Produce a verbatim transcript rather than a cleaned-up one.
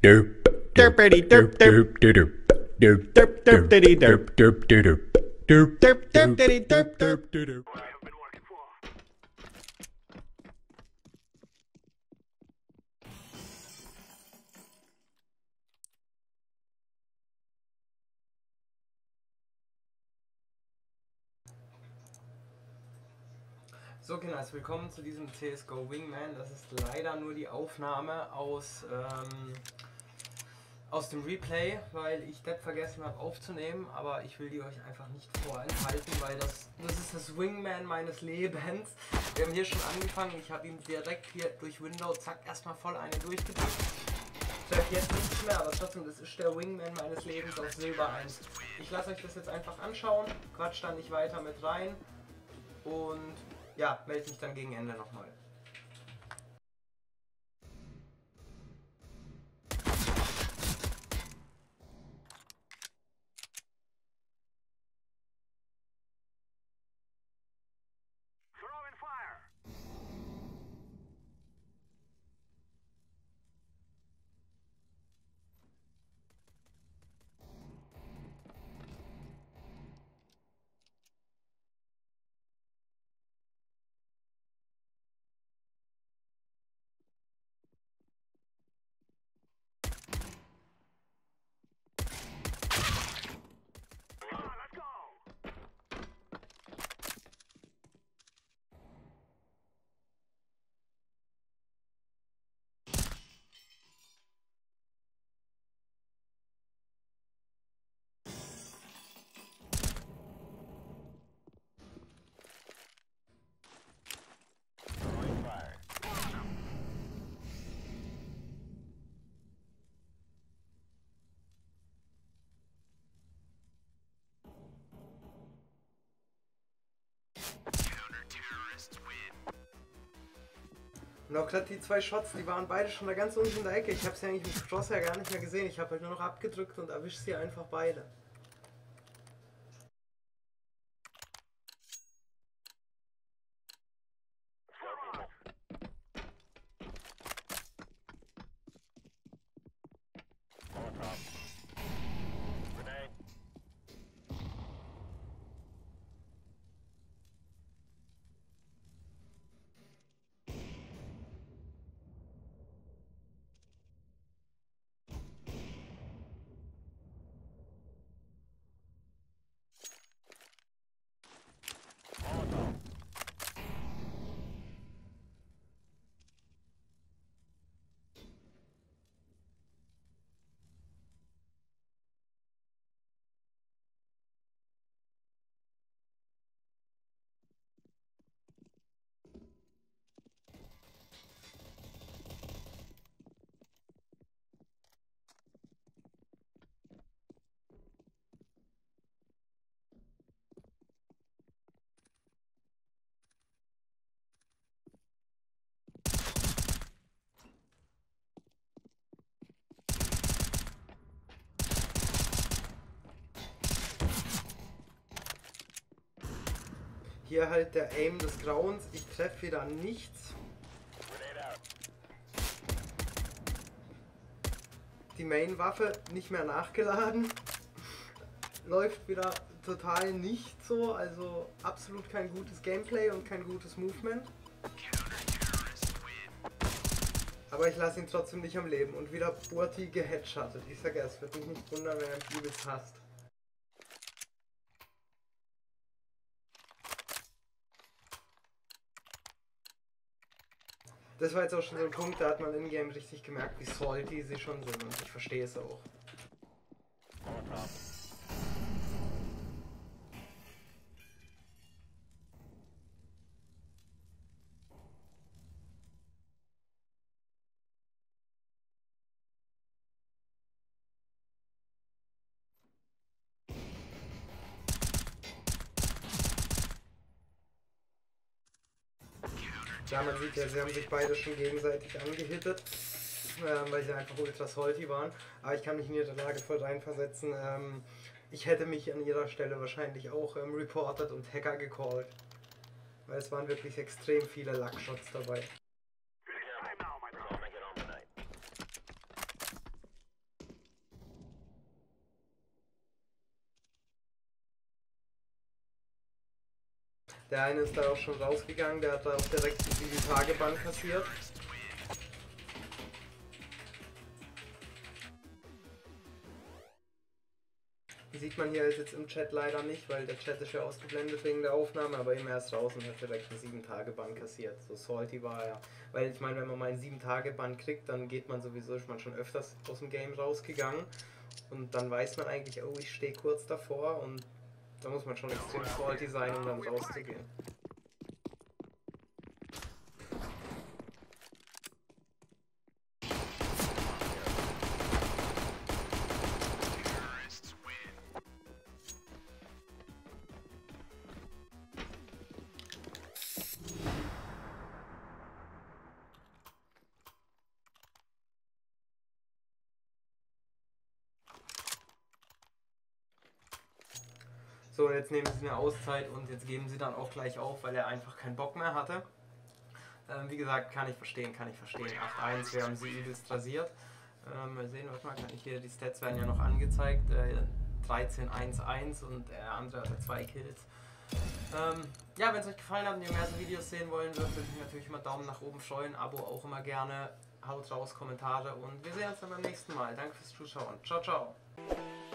Derp, derpity derp derp derp derp derp derp diddy derp derp derp derp derp derp diddy derp derp derp. So Kinders, willkommen zu diesem C S G O Wingman. Das ist leider nur die Aufnahme aus, ähm, aus dem Replay, weil ich Depp vergessen habe aufzunehmen, aber ich will die euch einfach nicht vorenthalten, weil das, das ist das Wingman meines Lebens. Wir haben hier schon angefangen, ich habe ihm direkt hier durch Windows, zack, erstmal voll eine durchgedrückt. Treff jetzt nichts mehr, aber trotzdem, das ist der Wingman meines Lebens auf Silber eins. Ich lasse euch das jetzt einfach anschauen, quatsch da nicht weiter mit rein und ja, melde mich dann gegen Ende nochmal. Und auch gerade die zwei Shots, die waren beide schon da ganz unten in der Ecke. Ich habe sie eigentlich mit Crosshair gar nicht mehr gesehen. Ich habe halt nur noch abgedrückt und erwischt sie einfach beide. Hier halt der Aim des Grauens. Ich treffe wieder nichts. Die Main-Waffe nicht mehr nachgeladen. Läuft wieder total nicht so. Also absolut kein gutes Gameplay und kein gutes Movement. Aber ich lasse ihn trotzdem nicht am Leben. Und wieder Burti geheadshottet. Ich sage ja, es wird mich nicht wundern, wenn er mich übelst hasst. Das war jetzt auch schon so ein Punkt, da hat man in-game richtig gemerkt, wie salty sie schon sind und ich verstehe es auch. Ja, man sieht ja, sie haben sich beide schon gegenseitig angehittet, ähm, weil sie einfach ultra salty waren. Aber ich kann mich in ihre Lage voll reinversetzen. Ähm, ich hätte mich an ihrer Stelle wahrscheinlich auch ähm, reportet und Hacker gecallt. Weil es waren wirklich extrem viele Luckshots dabei. Der eine ist da auch schon rausgegangen, der hat da auch direkt die sieben Tage Bann kassiert. Sieht man hier jetzt im Chat leider nicht, weil der Chat ist ja ausgeblendet wegen der Aufnahme, aber eben erst raus und hat direkt einen sieben Tage Bann kassiert. So salty war er. Weil ich meine, wenn man mal einen sieben Tage Bann kriegt, dann geht man sowieso, ist man schon öfters aus dem Game rausgegangen. Und dann weiß man eigentlich, oh, ich stehe kurz davor, und da muss man schon extrem salty sein, um dann rauszugehen. So, jetzt nehmen sie eine Auszeit und jetzt geben sie dann auch gleich auf, weil er einfach keinen Bock mehr hatte. Ähm, wie gesagt, kann ich verstehen, kann ich verstehen. acht eins, wir haben sie übelst rasiert. Ähm, mal sehen, was mal kann ich hier, die Stats werden ja noch angezeigt. Äh, dreizehn eins eins und der andere hatte zwei Kills. Ähm, ja, wenn es euch gefallen hat und ihr mehr so Videos sehen wollen würdet, würde ich natürlich immer Daumen nach oben freuen, Abo auch immer gerne. Haut raus, Kommentare, und wir sehen uns dann beim nächsten Mal. Danke fürs Zuschauen. Ciao, ciao.